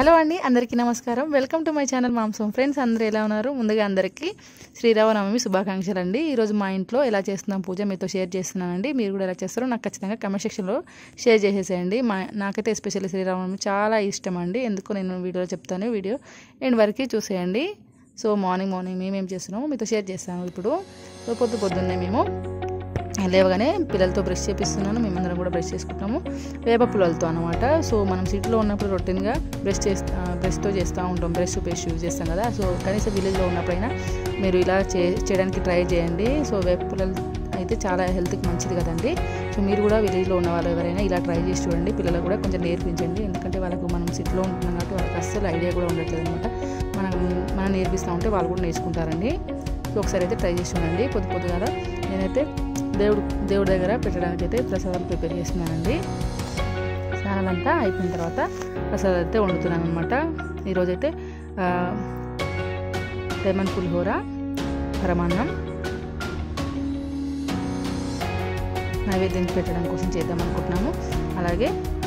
Hello అండి, అందరికీ నమస్కారం. వెల్కమ్ టు మై ఛానల్ మాంసం ఫ్రెండ్స్. అందరూ ఎలా ఉన్నారు? ముందుగా అందరికీ శ్రీరామనవమి శుభాకాంక్షలు అండి. ఈరోజు మా ఇంట్లో ఎలా చేస్తున్నాం పూజ మీతో షేర్ చేస్తున్నానండి. మీరు కూడా ఎలా చేస్తారో నాకు ఖచ్చితంగా కమెంట్ సెక్షన్లో షేర్ చేసేసేయండి. నాకైతే ఎస్పెషల్లీ శ్రీరామనవమి చాలా ఇష్టం అండి. ఎందుకు నేను వీడియోలో చెప్తాను, వీడియో ఎండ్ వరకు చూసేయండి. సో మార్నింగ్ మేమేం చేస్తున్నామో మీతో షేర్ చేస్తాను. ఇప్పుడు పొద్దున్నే మేము లేవగానే పిల్లలతో బ్రష్ చేపిస్తున్నాను. మేమందరం కూడా బ్రష్ చేసుకుంటాము వేప పుల్లలతో అనమాట. సో మనం సిటీలో ఉన్నప్పుడు రొటీన్గా బ్రష్తో చేస్తూ ఉంటాం, బ్రష్ పేస్ట్ యూజ్ చేస్తాం కదా. సో కనీసం విలేజ్లో ఉన్నప్పుడైనా మీరు ఇలా చేయడానికి ట్రై చేయండి. సో వేప పుల్లలు అయితే చాలా హెల్త్కి మంచిది కదండి. సో మీరు కూడా విలేజ్లో ఉన్న వాళ్ళు ఎవరైనా ఇలా ట్రై చేసి చూడండి. పిల్లలకు కూడా కొంచెం నేర్పించండి. ఎందుకంటే వాళ్ళకు మనం సిటీలో ఉంటున్నాం కాబట్టి వాళ్ళకి అస్సలు ఐడియా కూడా ఉండట్లేదు అనమాట. మనం నేర్పిస్తూ ఉంటే వాళ్ళు కూడా నేర్చుకుంటారండి. సో ఒకసారి అయితే ట్రై చేసి చూడండి. పొద్దుగా నేనైతే దేవుడి దగ్గర పెట్టడానికి అయితే ప్రసాదాలు ప్రిపేర్ చేస్తున్నానండి. స్నానాలంతా అయిపోయిన తర్వాత ప్రసాదాలు అయితే వండుతున్నాను అనమాట. ఈరోజైతే లెమన్ పులిహోర, పరమాన్నం నైవేద్యానికి పెట్టడం కోసం చేద్దాం అనుకుంటున్నాము. అలాగే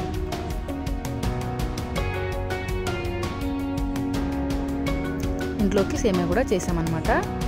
ఇంట్లోకి సేమియా కూడా చేసామన్నమాట.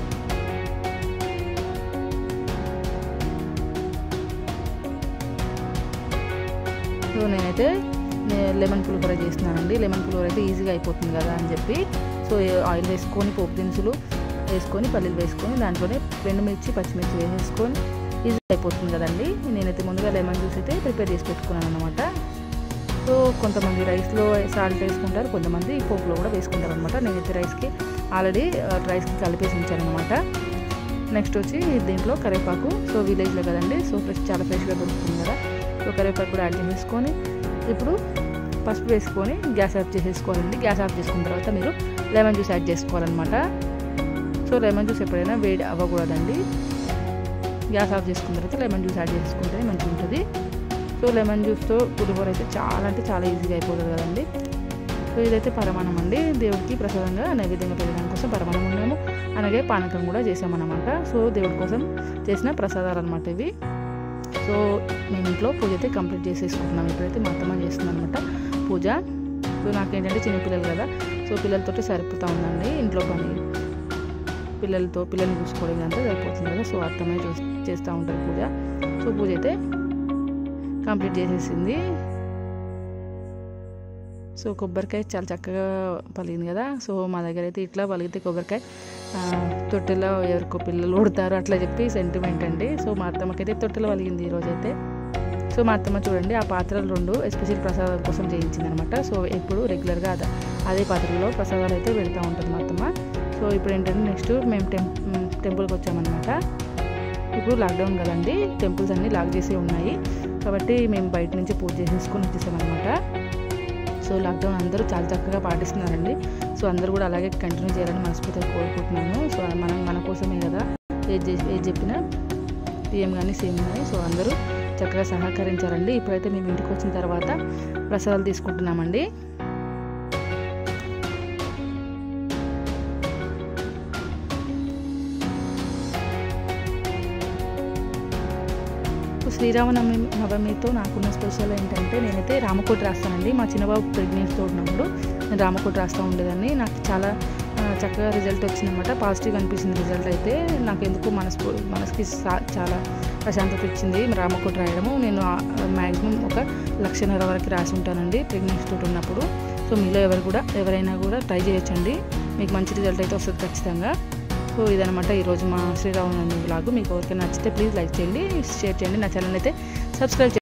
సో నేనైతే లెమన్ పులిహోర చేస్తున్నానండి. లెమన్ పులిహోర అయితే ఈజీగా అయిపోతుంది కదా అని చెప్పి సో ఆయిల్ వేసుకొని పోపు దినుసులు వేసుకొని పల్లీలు వేసుకొని దాంట్లోనే ఎండుమిర్చి పచ్చిమిర్చి వేసేసుకొని ఈజీగా అయిపోతుంది కదండి. నేనైతే ముందుగా లెమన్ జ్యూస్ అయితే ప్రిపేర్ చేసి పెట్టుకున్నాను అనమాట. సో కొంతమంది రైస్లో సాల్ట్ వేసుకుంటారు, కొంతమంది పోపులో కూడా వేసుకుంటారు అనమాట. నేనైతే రైస్కి కలిపేసి ఉంచాను అనమాట. నెక్స్ట్ వచ్చి దీంట్లో కరివేపాకు. సో విలేజ్లో కదండి, సో చాలా ఫ్రెష్గా దొరుకుతుంది కదా. సో కరివేపాకు కూడా యాడ్ చేసేసుకొని ఇప్పుడు పసుపు వేసుకొని గ్యాస్ ఆఫ్ చేసేసుకోవాలండి. గ్యాస్ ఆఫ్ చేసుకున్న తర్వాత మీరు లెమన్ జ్యూస్ యాడ్ చేసుకోవాలన్నమాట. సో లెమన్ జ్యూస్ ఎప్పుడైనా వేడి అవ్వకూడదండి. గ్యాస్ ఆఫ్ చేసుకున్న తర్వాత లెమన్ జ్యూస్ యాడ్ చేసుకుంటే మంచిగా ఉంటుంది. సో లెమన్ జ్యూస్తో పులిహోర అయితే చాలా ఈజీగా అయిపోతుంది కదండి. సో ఇదైతే పరమాన్నం అండి. దేవుడికి ప్రసాదంగా నైవేద్యంగా పెట్టడం కోసం పరమాన్నం ఉన్నాము. అలాగే పానకం కూడా చేసామన్నమాట. సో దేవుడి కోసం చేసిన ప్రసాదాలు అనమాట ఇవి. సో మేము ఇంట్లో పూజ అయితే కంప్లీట్ చేసేసుకుంటున్నాం. ఇప్పుడైతే మా అత్తమ్మ చేస్తుంది అనమాట పూజ. సో నాకేంటంటే చిన్నపిల్లలు కదా, సో పిల్లలతో సరిపోతూ ఉందండి ఇంట్లో పని. పిల్లల్ని చూసుకోవడం అంతా సరిపోతుంది కదా. సో అత్తమ్మ చేస్తూ ఉంటారు పూజ. సో పూజ అయితే కంప్లీట్ చేసేసింది. సో కొబ్బరికాయ చాలా చక్కగా పలిగింది కదా. సో మా దగ్గర అయితే ఇట్లా పలిగితే కొబ్బరికాయ తొట్టెలో ఎవరికో పిల్లలు ఉడతారు అట్లా చెప్పి సెంటిమెంట్ అండి. సో మా అత్తమ్మకైతే తొట్టెలో పలిగింది ఈరోజైతే. సో మా అత్తమ్మ చూడండి ఆ పాత్రలు 2 ఎస్పెషల్ ప్రసాదాల కోసం చేయించింది అనమాట. సో ఎప్పుడు రెగ్యులర్గా అదే పాత్రలో ప్రసాదాలు అయితే పెడతా ఉంటుంది మా అత్తమ్మ. సో ఇప్పుడు ఏంటంటే నెక్స్ట్ మేము టెంపుల్కి వచ్చామన్నమాట. ఇప్పుడు లాక్డౌన్ కదండి, టెంపుల్స్ అన్నీ లాక్ చేసి ఉన్నాయి కాబట్టి మేము బయట నుంచి పూజ చేసేసుకొని వచ్చేసామన్నమాట. సో లాక్డౌన్ అందరూ చాలా చక్కగా పాటిస్తున్నారండి. సో అందరూ కూడా అలాగే కంటిన్యూ చేయాలని మనస్ఫూర్తిగా కోరుకుంటున్నాను. సో మన కోసమే కదా ఏది చెప్పినా పిఎం కానీ సీఎం కానీ సో అందరూ చక్కగా సహకరించారండి. ఇప్పుడైతే మేము ఇంటికి వచ్చిన తర్వాత ప్రసాదాలు తీసుకుంటున్నామండి. శ్రీరామనవమితో నాకున్న స్పెషల్ ఏంటంటే నేనైతే రామకోటి రాస్తానండి. మా చిన్నబాబు ప్రెగ్నెన్సీతో ఉన్నప్పుడు నేను రామకోటి రాస్తూ ఉండేదాన్ని. నాకు చాలా చక్కగా రిజల్ట్ వచ్చిందనమాట. పాజిటివ్గా అనిపించింది రిజల్ట్ అయితే. నాకు ఎందుకు మనసుకి చాలా ప్రశాంతత ఇచ్చింది రామకోటి రాయడము. నేను మ్యాక్సిమం 1,50,000 వరకు రాసి ఉంటానండి ప్రెగ్నెన్సీతో ఉన్నప్పుడు. సో మీలో ఎవరైనా కూడా ట్రై చేయొచ్చండి. మీకు మంచి రిజల్ట్ అయితే వస్తుంది ఖచ్చితంగా. సో ఇదనమాట ఈరోజు మా శ్రీరామనవమి వ్లాగ్. మీకు ఎవరికైనా నచ్చితే ప్లీజ్ లైక్ చేయండి, షేర్ చేయండి. నా ఛానల్ అయితే సబ్స్క్రైబ్ చేయండి.